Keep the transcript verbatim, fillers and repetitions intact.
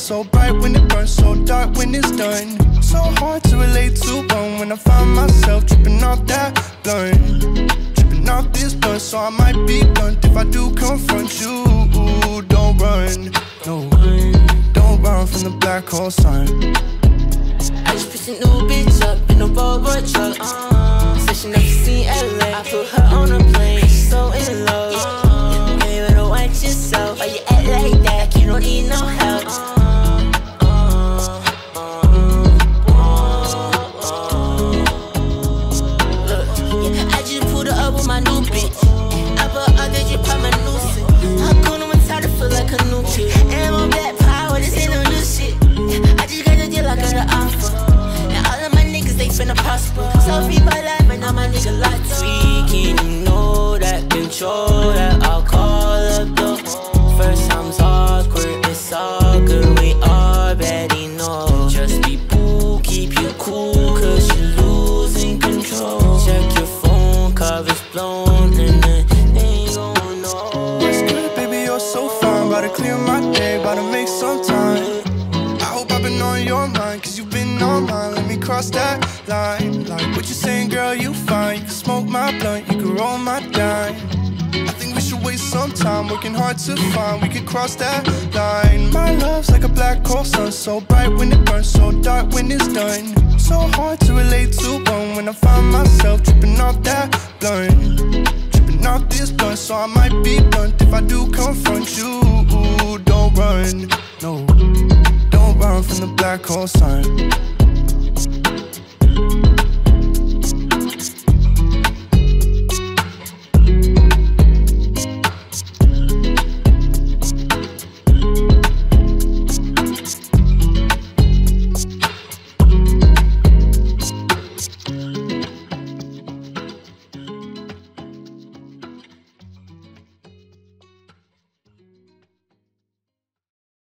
so bright when it burns, so dark when it's done. So hard to relate to one when I find myself tripping off that blunt, tripping off this blunt. So I might be blunt if I do confront you. Don't run, no, don't run from the black hole sun. I just picked a new bitch up in a Volvo truck. Uh, Said she never seen L A. I put her on a plane, she's so in love. Uh, you better watch yourself. Why you act like that? Like you don't need no help. Uh, uh, uh, uh, Look, yeah, I just pulled her up with my new bitch. I put her digit by my new shit. Her cool and tired to feel like a new kid. And I'm on black power, this ain't no new shit. I just got a deal, I got an offer. And all of my niggas, they finna prosper. So free my life, and now my nigga like tweaking. You know that, control that, I'll call up the first time's awkward, it's all good, we already know. Just be boo, keep you cool, cause you're losing control. Check your phone, cover's blown, and then they ain't gon' know. What's good, baby, you're so fine. About to clear my day, about to make some time. I hope I've been on your mind, cause you've been on mine. Let me cross that line. Like what you saying, girl, you fine. You can smoke my blunt, you can roll my dime. I think we should waste some time working hard to find we could cross that line. My love's like a black hole sun, so bright when it burns, so dark when it's done. So hard to relate to one when I find myself tripping off that blunt, tripping off this blunt. So I might be blunt if I do confront you. Don't run, no, don't run from the black hole sun.